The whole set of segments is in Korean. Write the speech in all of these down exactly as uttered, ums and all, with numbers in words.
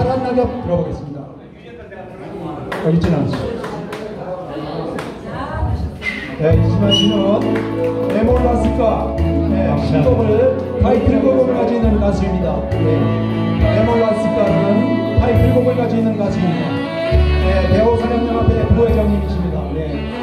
파란 낙엽 들어보겠습니다. 이진아 씨. 네, 이진아 씨는 에몰라스카 네, 신곡을 타이틀곡을 가지고 있는 가수입니다. 네, 에몰라스카는 타이틀곡을 가지고 있는 가수입니다. 네, 배우 사령연합회 부회장님이십니다. 네.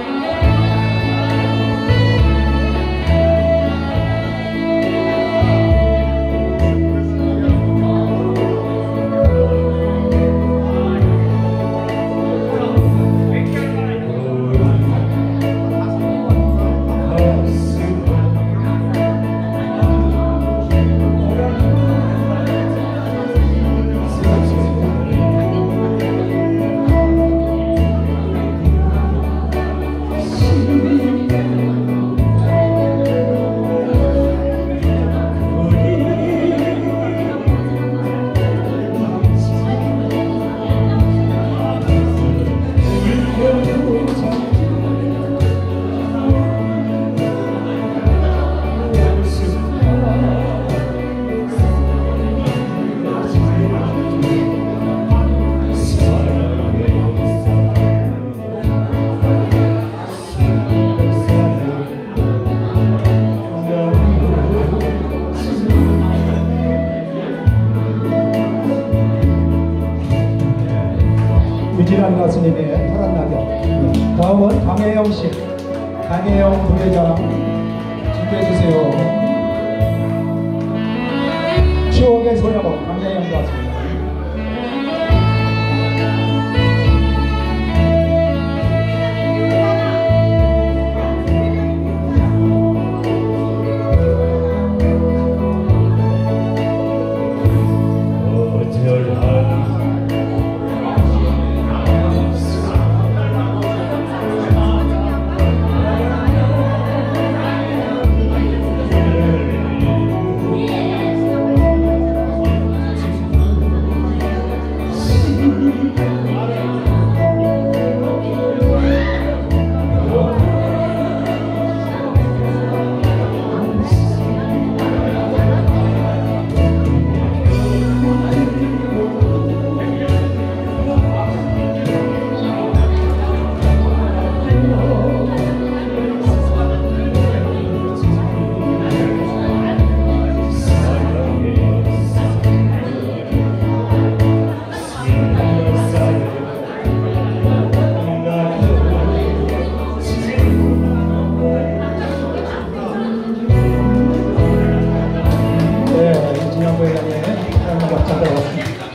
유진환 가수님의 파란 낙엽. 다음은 강혜영 씨, 강혜영 부회장 준비해 주세요. 추억의 소녀 강혜영 가수.